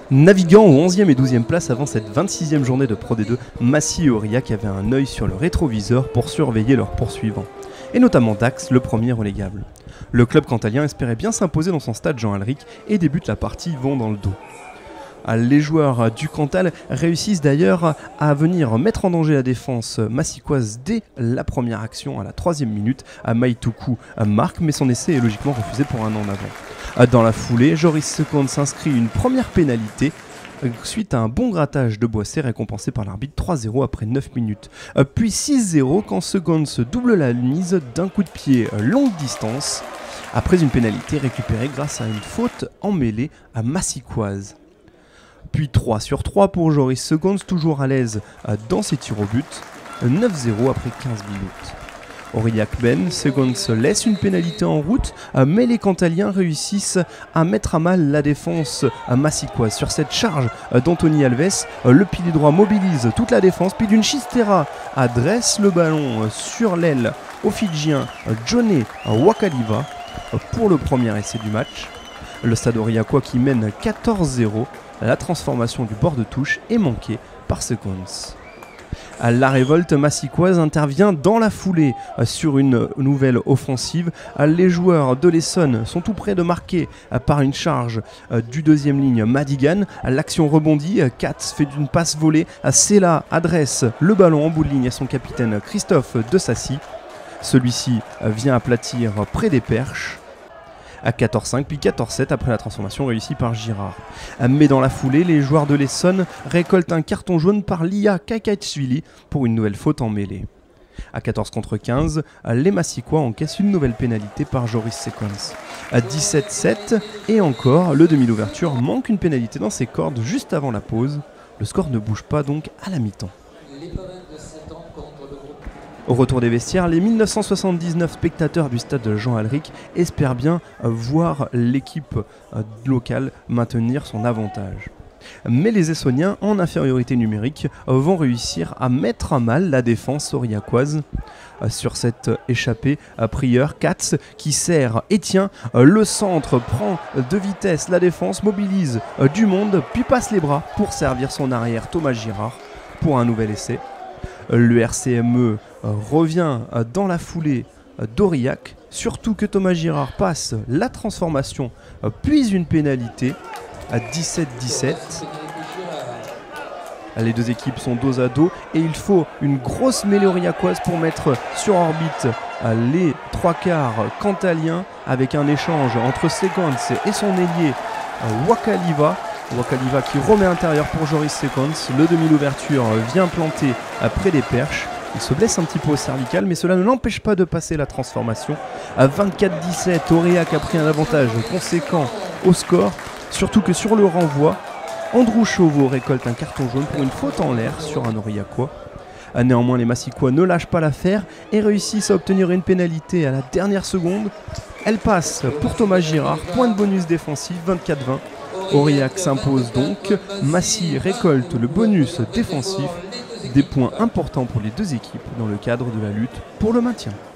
Naviguant aux 11e et 12e places avant cette 26e journée de Pro D2, Massy et Aurillac avaient un œil sur le rétroviseur pour surveiller leurs poursuivants, et notamment Dax, le premier relégable. Le club cantalien espérait bien s'imposer dans son stade Jean Alric et débute la partie vent dans le dos. Les joueurs du Cantal réussissent d'ailleurs à venir mettre en danger la défense massicoise dès la première action à la 3e minute. Maïtoukou marque, mais son essai est logiquement refusé pour un an en avant. Dans la foulée, Joris Seconde s'inscrit une première pénalité suite à un bon grattage de Boissé récompensé par l'arbitre 3-0 après 9 minutes. Puis 6-0 quand Seconde se double la mise d'un coup de pied longue distance après une pénalité récupérée grâce à une faute en mêlée à massicoise. Puis 3/3 pour Joris Seconde, toujours à l'aise dans ses tirs au but, 9-0 après 15 minutes. Aurillac Ben, Seconde se laisse une pénalité en route, mais les Cantaliens réussissent à mettre à mal la défense massicoise. Sur cette charge d'Anthony Alves, le pilier droit mobilise toute la défense, puis d'une chistera adresse le ballon sur l'aile au Fidjien Johnny Wakaliva pour le premier essai du match. Le stade aurillacois qui mène 14-0, la transformation du bord de touche est manquée par Seconds. La révolte massicoise intervient dans la foulée sur une nouvelle offensive. Les joueurs de l'Essonne sont tout près de marquer par une charge du deuxième ligne Madigan. L'action rebondit, Katz fait d'une passe volée, Sela adresse le ballon en bout de ligne à son capitaine Christophe De Sassy. Celui-ci vient aplatir près des perches. À 14-5 puis 14-7 après la transformation réussie par Girard. Mais dans la foulée, les joueurs de l'Essonne récoltent un carton jaune par Lia Kakachvili pour une nouvelle faute en mêlée. À 14-15, les Massicois encaissent une nouvelle pénalité par Joris Seconds. À 17-7 et encore, le demi d'ouverture manque une pénalité dans ses cordes juste avant la pause. Le score ne bouge pas donc à la mi-temps. Au retour des vestiaires, les 1979 spectateurs du stade Jean Alric espèrent bien voir l'équipe locale maintenir son avantage. Mais les Essoniens, en infériorité numérique, vont réussir à mettre à mal la défense aurillacoise. Sur cette échappée, Prieur, Katz qui sert et tient le centre, prend de vitesse la défense, mobilise du monde, puis passe les bras pour servir son arrière Thomas Girard pour un nouvel essai. Le RCME revient dans la foulée d'Aurillac, surtout que Thomas Girard passe la transformation, puis une pénalité à 17-17. Les deux équipes sont dos à dos et il faut une grosse mêlée aurillacoise pour mettre sur orbite les trois quarts cantaliens avec un échange entre Seconds et son ailier Wakaliva. Wakaliva qui remet intérieur pour Joris Seconds. Le demi d'ouverture vient planter près des perches. Il se blesse un petit peu au cervical, mais cela ne l'empêche pas de passer la transformation. À 24-17, Aurillac a pris un avantage conséquent au score. Surtout que sur le renvoi, Andrew Chauveau récolte un carton jaune pour une faute en l'air sur un Aurillacois. Néanmoins, les Massicois ne lâchent pas l'affaire et réussissent à obtenir une pénalité à la dernière seconde. Elle passe pour Thomas Girard, point de bonus défensif, 24-20. Aurillac s'impose donc, Massy récolte le bonus défensif, des points importants pour les deux équipes dans le cadre de la lutte pour le maintien.